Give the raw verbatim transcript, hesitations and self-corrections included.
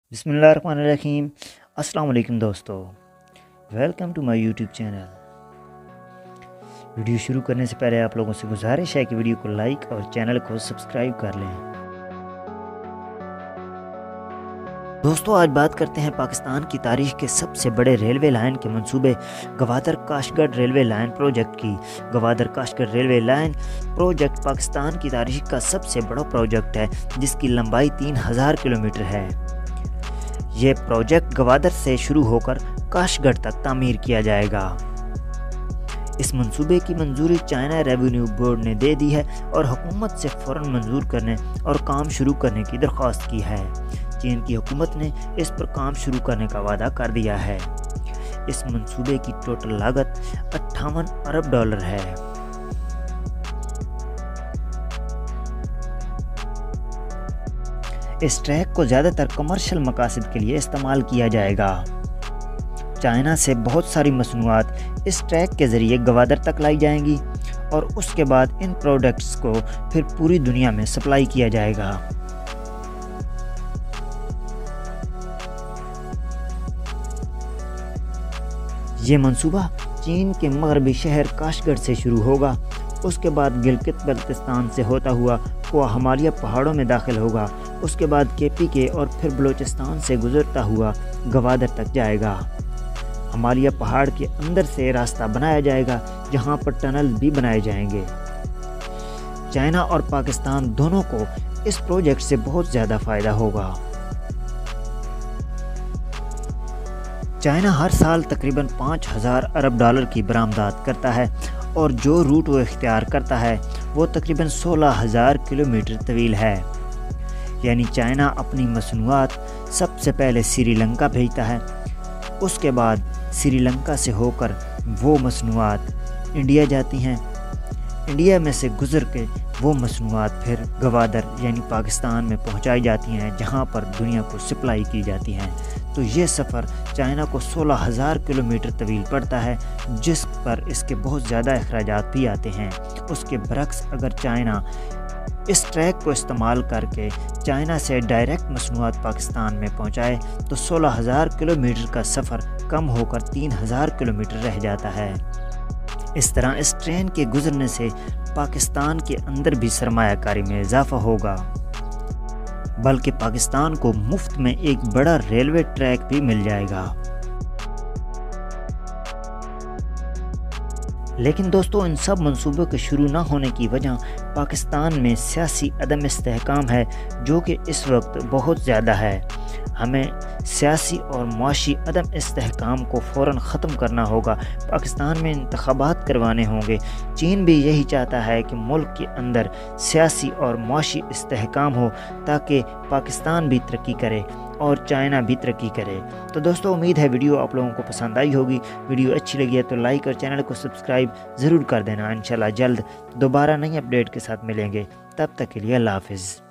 بسم اللہ الرحمن الرحیم۔ السلام علیکم دوستو، welcome to my YouTube channel. Video شروع کرنے سے پہلے آپ لوگوں سے گزارش ہے کہ ویڈیو کو لائک اور چینل کو سبسکرائب کر لیں۔ دوستو آج بات کرتے ہیں پاکستان کی تاریخ کے سب سے بڑے ریلوے لائن کے منصوبے Gwadar Kashgar railway line project کی۔ Gwadar Kashgar railway line project Pakistan کی تاریخ کا سب سے بڑا پروجیکٹ ہے، جس کی لمبائی تین ہزار کلومیٹر ہے۔ یہ پروجیکٹ گوادر سے شروع ہو کر کاشتگڑھ تک تعمیر کیا جائے گا۔ اس منصوبے کی منظوری چائنا ریونیو بورڈ نے دے دی ہے اور حکومت سے فوراً منظور کرنے اور کام شروع کرنے کی درخواست کی ہے۔ چین کی حکومت نے اس پر کام شروع کرنے کا وعدہ کر دیا ہے۔ اس منصوبے کی ٹوٹل لاگت اٹھاون ارب ڈالر ہے۔ اس ٹریک کو زیادہ تر کمرشل مقاصد کے لیے استعمال کیا جائے گا۔ چائنا سے بہت ساری مصنوعات اس ٹریک کے ذریعے گوادر تک لائی جائیں گی اور اس کے بعد ان پروڈکٹس کو پھر پوری دنیا میں سپلائی کیا جائے گا۔ یہ منصوبہ چین کے مغربی شہر کاشتگڑھ سے شروع ہوگا، اس کے بعد گلگت بلتستان سے ہوتا ہوا کوہ ہمالیہ پہاڑوں میں داخل ہوگا، اس کے بعد کے پی کے اور پھر بلوچستان سے گزرتا ہوا گوادر تک جائے گا۔ ہمالیہ پہاڑ کے اندر سے راستہ بنایا جائے گا، جہاں پر ٹنل بھی بنائے جائیں گے۔ چائنا اور پاکستان دونوں کو اس پروجیکٹ سے بہت زیادہ فائدہ ہوگا۔ چائنا ہر سال تقریباً پانچ ہزار ارب ڈالر کی برآمدات کرتا ہے اور جو روٹ وہ اختیار کرتا ہے وہ تقریباً سولہ ہزار کلومیٹر طویل ہے۔ یعنی چائنا اپنی مصنوعات سب سے پہلے سری لنکا بھیجتا ہے، اس کے بعد سری لنکا سے ہو کر وہ مصنوعات انڈیا جاتی ہیں، انڈیا میں سے گزر کے وہ مصنوعات پھر گوادر یعنی پاکستان میں پہنچائی جاتی ہیں، جہاں پر دنیا کو سپلائی کی جاتی ہیں۔ تو یہ سفر چائنا کو سولہ ہزار کلومیٹر طویل پڑتا ہے، جس پر اس کے بہت زیادہ اخراجات بھی آتے ہیں۔ اس کے برعکس اگر چائنا اس ٹریک کو استعمال کر کے چائنا سے ڈائریکٹ مصنوعات پاکستان میں پہنچائے تو سولہ ہزار کلومیٹر کا سفر کم ہو کر تین ہزار کلومیٹر رہ جاتا ہے۔ اس طرح اس ٹرین کے گزرنے سے پاکستان کے اندر بھی سرمایہ کاری میں اضافہ ہوگا، بلکہ پاکستان کو مفت میں ایک بڑا ریلوے ٹریک بھی مل جائے گا۔ لیکن دوستو ان سب منصوبوں کے شروع نہ ہونے کی وجہ پاکستان میں سیاسی عدم استحکام ہے، جو کہ اس وقت بہت زیادہ ہے۔ ہمیں سیاسی اور معاشی عدم استحکام کو فوراً ختم کرنا ہوگا۔ پاکستان میں انتخابات کروانے ہوں گے۔ چین بھی یہی چاہتا ہے کہ ملک کے اندر سیاسی اور معاشی استحکام ہو تاکہ پاکستان بھی ترقی کرے اور چائنا بھی ترقی کرے۔ تو دوستو امید ہے ویڈیو آپ لوگوں کو پسند آئی ہوگی۔ ویڈیو اچھی لگی ہے تو لائک اور چینل کو سبسکرائب ضرور کر دینا۔ انشاءاللہ جلد دوبارہ نئی اپڈیٹ کے ساتھ ملیں گے، تب تک کے لیے اللہ حافظ۔